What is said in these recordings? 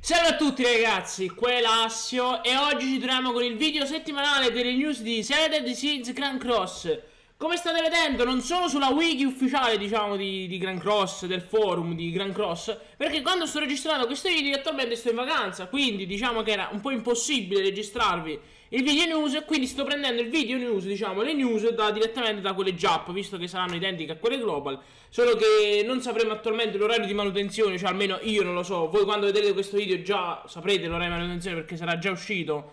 Salve a tutti ragazzi, qua è Lassio e oggi ci troviamo con il video settimanale delle news di Seeded Seeds Grand Cross. Come state vedendo non sono sulla wiki ufficiale diciamo di Grand Cross, del forum di Grand Cross, perché quando sto registrando questo video attualmente sto in vacanza, quindi diciamo che era un po' impossibile registrarvi il video news e quindi sto prendendo il video news, diciamo le news direttamente da quelle JAP, visto che saranno identiche a quelle global, solo che non sapremo attualmente l'orario di manutenzione, cioè almeno io non lo so, voi quando vedrete questo video già saprete l'orario di manutenzione perché sarà già uscito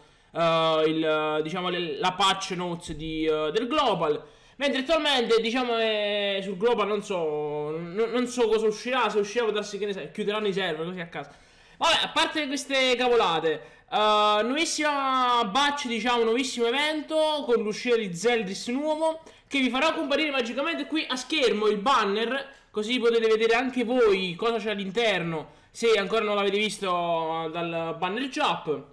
diciamo la patch notes del global. Mentre attualmente diciamo sul global non so cosa uscirà, se uscirà può darsi che ne chiuderanno i server così a caso. Vabbè, a parte queste cavolate, nuovissima batch, diciamo, nuovissimo evento con l'uscita di Zeldris nuovo che vi farà comparire magicamente qui a schermo il banner, così potete vedere anche voi cosa c'è all'interno se ancora non l'avete visto dal banner JAP.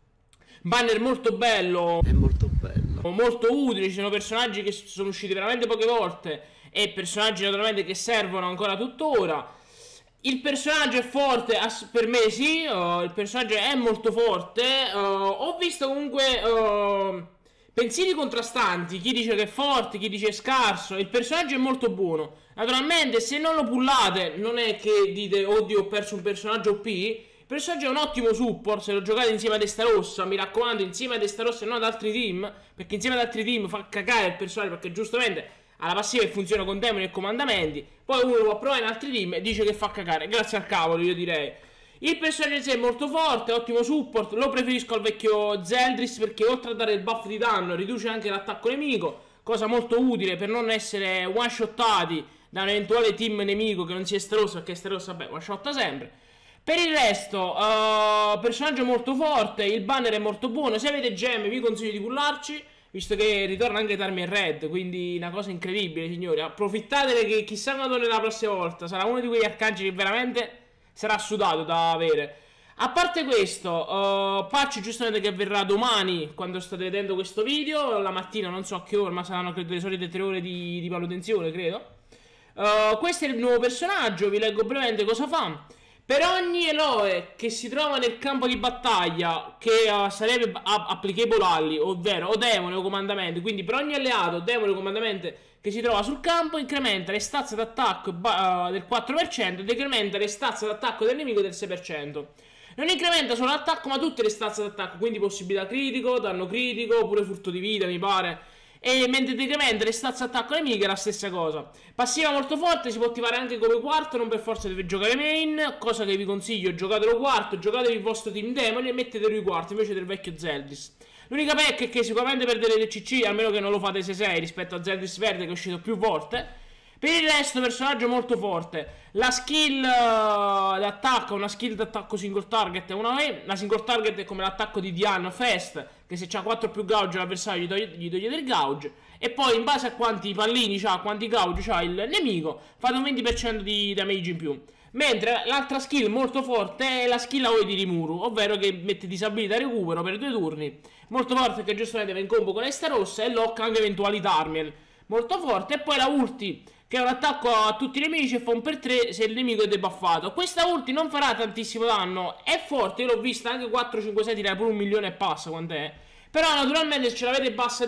Banner molto bello, è molto bello, molto utile, ci sono personaggi che sono usciti veramente poche volte e personaggi naturalmente che servono ancora tuttora. Il personaggio è forte, per me sì, il personaggio è molto forte, ho visto comunque pensieri contrastanti, chi dice che è forte, chi dice è scarso, il personaggio è molto buono. Naturalmente se non lo pullate non è che dite oddio ho perso un personaggio OP. Il personaggio è un ottimo support se lo giocate insieme a Testa Rossa, mi raccomando insieme a Testa Rossa e non ad altri team, perché insieme ad altri team fa cagare il personaggio perché giustamente ha la passiva che funziona con demoni e comandamenti, poi uno lo può provare in altri team e dice che fa cagare, grazie al cavolo io direi. Il personaggio in sé è molto forte, ottimo support, lo preferisco al vecchio Zeldris perché oltre a dare il buff di danno riduce anche l'attacco nemico, cosa molto utile per non essere one shottati da un eventuale team nemico che non sia Testa Rossa, perché Testa Rossa vabbè one shotta sempre. Per il resto, personaggio molto forte, il banner è molto buono, se avete gemme vi consiglio di pullarci, visto che ritorna anche Tarmi e Red, quindi una cosa incredibile signori, approfittatene che chissà quando tornerà la prossima volta, sarà uno di quegli arcangeli che veramente sarà sudato da avere. A parte questo, patch giustamente che verrà domani, quando state vedendo questo video, la mattina non so a che ora, ma saranno credo le solite 3 ore di manutenzione, credo. Questo è il nuovo personaggio, vi leggo brevemente cosa fa. Per ogni eroe che si trova nel campo di battaglia che sarebbe applicable ally, ovvero o demone o comandamento, quindi per ogni alleato, demone o comandamento che si trova sul campo, incrementa le stats d'attacco del 4% e decrementa le stats d'attacco del nemico del 6%. Non incrementa solo l'attacco ma tutte le stats d'attacco, quindi possibilità critico, danno critico, oppure furto di vita mi pare. E mentre decrementa le stats attacco nemiche è la stessa cosa. Passiva molto forte, si può attivare anche come quarto, non per forza deve giocare main, cosa che vi consiglio, giocatelo quarto, giocatevi il vostro team demoni e mettetelo i quarti invece del vecchio Zeldris. L'unica pecca è che sicuramente perderete CC, almeno che non lo fate 6-6 rispetto a Zeldris verde che è uscito più volte. Per il resto personaggio molto forte. La skill d'attacco, una skill d'attacco single target è una E. La single target è come l'attacco di Diana Fest, che se c'ha 4 più gauge l'avversario gli togliete il gauge. E poi in base a quanti pallini c'ha, quanti gauge c'ha il nemico, fate un 20% di damage in più. Mentre l'altra skill molto forte è la skill AOE di Rimuru, ovvero che mette disabilità recupero per 2 turni. Molto forte che giustamente va in combo con Testa Rossa e lock anche eventuali Tarmiel. Molto forte. E poi la ulti, che è un attacco a tutti i nemici e fa un per 3 se il nemico è debuffato. Questa ulti non farà tantissimo danno, è forte, io l'ho vista anche 4-5-6 tirare pure 1 milione e passa quant'è. Però naturalmente se ce l'avete bassa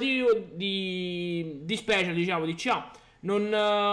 di special, diciamo, di CA, non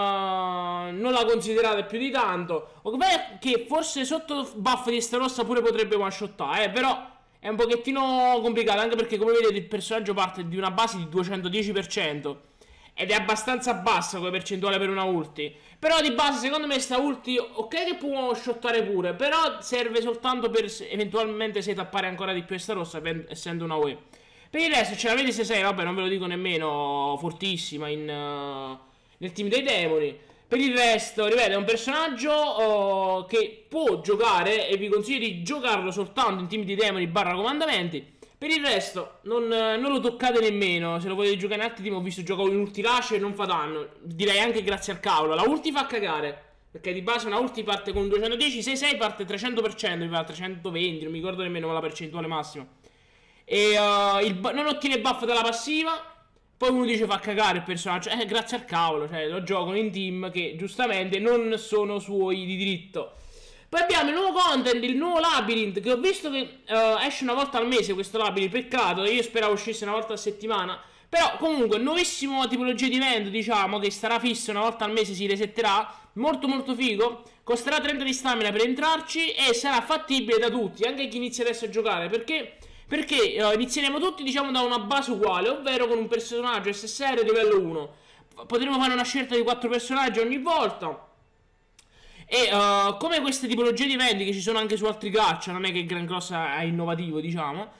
la considerate più di tanto. Ovvero che forse sotto buff di Testa Rossa pure potrebbe one shottare, però è un pochettino complicato, anche perché come vedete il personaggio parte di una base di 210%. Ed è abbastanza bassa come percentuale per una ulti. Però di base secondo me sta ulti ok che può shottare pure, però serve soltanto per eventualmente se tappare ancora di più Testa Rossa, essendo una UE. Per il resto ce l'avete 6-6, vabbè non ve lo dico nemmeno, fortissima nel team dei demoni. Per il resto, ripeto, è un personaggio che può giocare e vi consiglio di giocarlo soltanto in team di demoni barra comandamenti. Per il resto non lo toccate nemmeno. Se lo volete giocare in altri team, ho visto giocare in ulti rush e non fa danno. Direi anche grazie al cavolo. La ulti fa cagare, perché di base una ulti parte con 210, 6-6 parte 300%, mi pare 320, non mi ricordo nemmeno la percentuale massima. E non ottiene buff dalla passiva. Poi uno dice fa cagare il personaggio. Grazie al cavolo, cioè lo giocano in team che giustamente non sono suoi di diritto. Poi abbiamo il nuovo content, il nuovo Labyrinth, che ho visto che esce una volta al mese questo Labyrinth, peccato, io speravo uscisse una volta a settimana. Però comunque nuovissimo tipologia di evento, diciamo, che starà fisso una volta al mese, si resetterà, molto molto figo, costerà 30 di stamina per entrarci e sarà fattibile da tutti, anche chi inizia adesso a giocare, perché inizieremo tutti, diciamo, da una base uguale, ovvero con un personaggio SSR livello 1. Potremo fare una scelta di 4 personaggi ogni volta. E come queste tipologie di eventi che ci sono anche su altri gacha, non è che Grand Cross è innovativo, diciamo,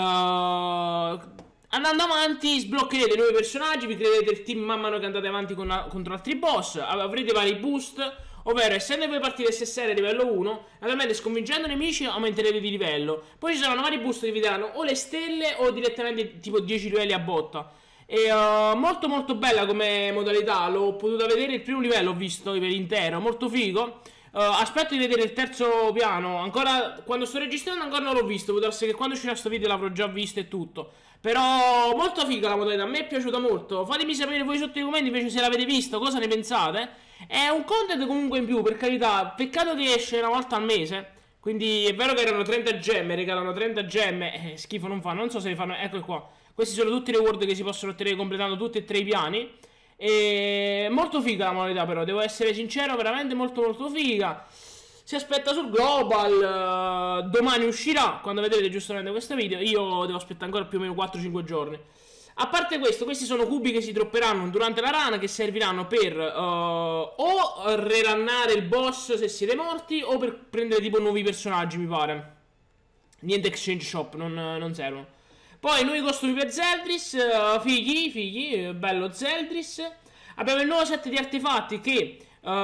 andando avanti sbloccherete nuovi personaggi, vi creerete il team man mano che andate avanti contro altri boss, avrete vari boost, ovvero essendo voi partite SSR livello 1, naturalmente sconfiggendo nemici aumenterete di livello. Poi ci saranno vari boost che vi daranno o le stelle o direttamente tipo 10 livelli a botta. E molto molto bella come modalità, l'ho potuta vedere il primo livello, ho visto per intero, molto figo. Aspetto di vedere il terzo piano, ancora quando sto registrando ancora non l'ho visto, può darsi che quando uscirà questo video l'avrò già visto e tutto. Però molto figa la modalità, a me è piaciuta molto. Fatemi sapere voi sotto nei commenti invece se l'avete visto, cosa ne pensate. È un content comunque in più, per carità, peccato che esce una volta al mese. Quindi è vero che erano 30 gemme, regalano 30 gemme, schifo non fanno, non so se li fanno, ecco qua. Questi sono tutti i reward che si possono ottenere completando tutti e tre i piani. E molto figa la modalità però, devo essere sincero, veramente molto molto figa. Si aspetta sul global, domani uscirà, quando vedrete giustamente questo video. Io devo aspettare ancora più o meno 4-5 giorni. A parte questo, questi sono cubi che si dropperanno durante la run, che serviranno per o rerunnare il boss se siete morti, o per prendere tipo nuovi personaggi, mi pare. Niente exchange shop, non servono. Poi nuovi costumi per Zeldris, fighi, bello Zeldris. Abbiamo il nuovo set di artefatti che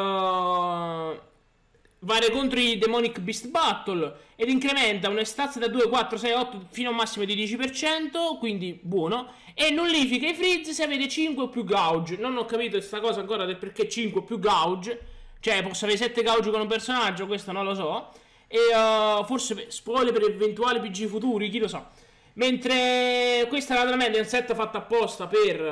varia contro i Demonic Beast Battle ed incrementa una stazza da 2, 4, 6, 8 fino a un massimo di 10%, quindi buono. E nullifica i freeze se avete 5 o più gauge. Non ho capito questa cosa ancora del perché 5 o più gauge. Cioè posso avere 7 gauge con un personaggio, questo non lo so. E forse spoiler per eventuali PG futuri, chi lo sa. Mentre questa naturalmente è un set fatto apposta per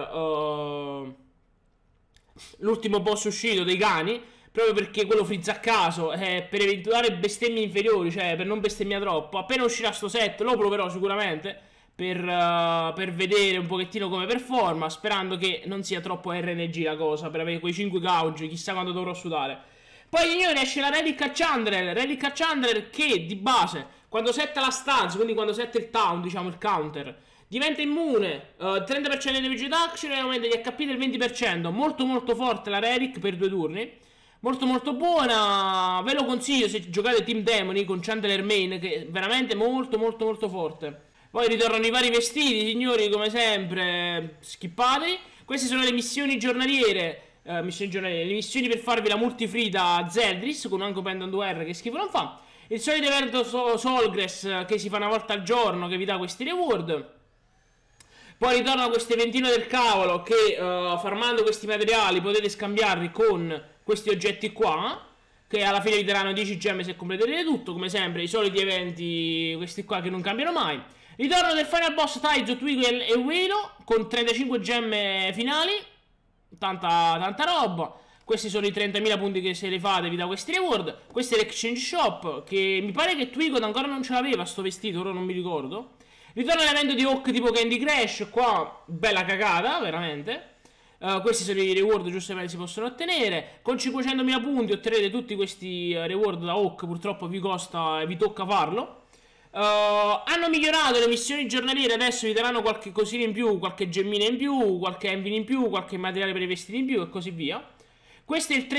l'ultimo boss uscito dei cani, proprio perché quello frizza a caso, per eventuali bestemmie inferiori, cioè per non bestemmiare troppo. Appena uscirà sto set lo proverò sicuramente per vedere un pochettino come performa, sperando che non sia troppo RNG la cosa, per avere quei 5 gauge, chissà quando dovrò sudare. Poi signori esce la Relic a Chandler che di base quando setta la stanza, quindi quando setta il town, diciamo il counter, diventa immune, 30% di damage reduction e aumenta gli HP del 20%. Molto molto forte la Relic per 2 turni. Molto molto buona, ve lo consiglio se giocate Team Demoni con Chandler Main, che è veramente molto molto molto forte. Poi ritornano i vari vestiti, signori, come sempre, skippateli. Queste sono le missioni giornaliere. Le missioni per farvi la multi-free da Zeldris, con anche Pendant VR che schifo non fa. Il solito evento Solgress che si fa una volta al giorno, che vi dà questi reward. Poi ritorna questo eventino del cavolo che farmando questi materiali potete scambiarli con questi oggetti qua, che alla fine vi daranno 10 gemme se completerete tutto. Come sempre i soliti eventi, questi qua che non cambiano mai. Ritorno del final boss Taizo, Twiggle e Whale con 35 gemme finali. Tanta roba. Questi sono i 30.000 punti che se li fate vi dà questi reward. Questo è l'exchange shop, che mi pare che Twiggle ancora non ce l'aveva sto vestito, ora non mi ricordo. Ritorna l'evento di Hawk tipo Candy Crush, qua bella cagata, veramente. Questi sono i reward giusto che si possono ottenere. Con 500.000 punti otterrete tutti questi reward da Hawk, purtroppo vi costa e vi tocca farlo. Hanno migliorato le missioni giornaliere, adesso vi daranno qualche cosina in più, qualche gemmina in più, qualche envy in più, qualche materiale per i vestiti in più e così via. Questo è il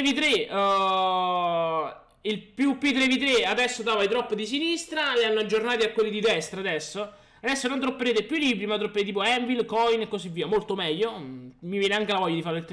3v3, il PvP 3v3 adesso dava i drop di sinistra, li hanno aggiornati a quelli di destra adesso. Adesso non dropperete più i libri, ma dropperete tipo Anvil, Coin e così via, molto meglio. Mi viene anche la voglia di fare il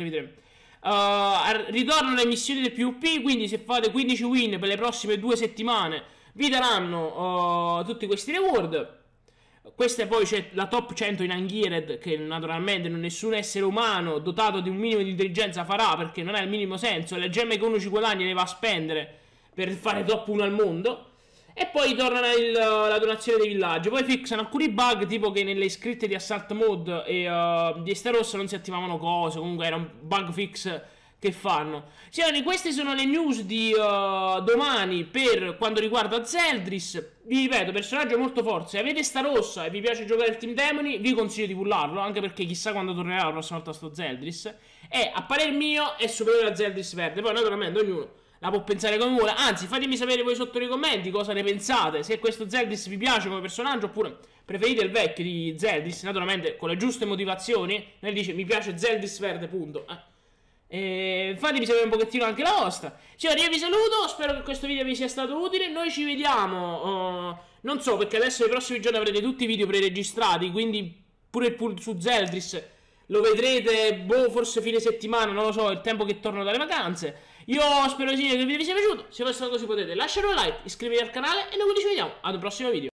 3v3. Ritornano le missioni del PvP, quindi se fate 15 win per le prossime 2 settimane vi daranno tutti questi reward. Questa poi c'è la top 100 in Ungeared, che naturalmente nessun essere umano dotato di un minimo di intelligenza farà, perché non ha il minimo senso. Le gemme che uno ci guadagna le va a spendere per fare top 1 al mondo. E poi torna la donazione dei villaggi. Poi fixano alcuni bug, tipo che nelle scritte di Assault Mode e di Estaros non si attivavano cose. Comunque era un bug fix che fanno. Signori, queste sono le news di domani per quanto riguarda Zeldris. Vi ripeto, personaggio molto forte. Se avete sta rossa e vi piace giocare il Team Demoni, vi consiglio di pullarlo, anche perché chissà quando tornerà la prossima volta sto Zeldris. E a parer mio è superiore a Zeldris verde. Poi naturalmente ognuno la può pensare come vuole. Anzi, fatemi sapere voi sotto nei commenti cosa ne pensate, se questo Zeldris vi piace come personaggio oppure preferite il vecchio di Zeldris, naturalmente con le giuste motivazioni. Nel dice mi piace Zeldris verde, punto. Fatemi sapere un pochettino anche la vostra. Signori, io vi saluto, spero che questo video vi sia stato utile. Noi ci vediamo, non so, perché adesso nei prossimi giorni avrete tutti i video preregistrati, quindi pure il pool su Zeldris lo vedrete, boh, forse fine settimana, non lo so, il tempo che torno dalle vacanze. Io spero che il video vi sia piaciuto. Se fosse stato così potete lasciare un like, iscrivervi al canale e noi ci vediamo ad un prossimo video.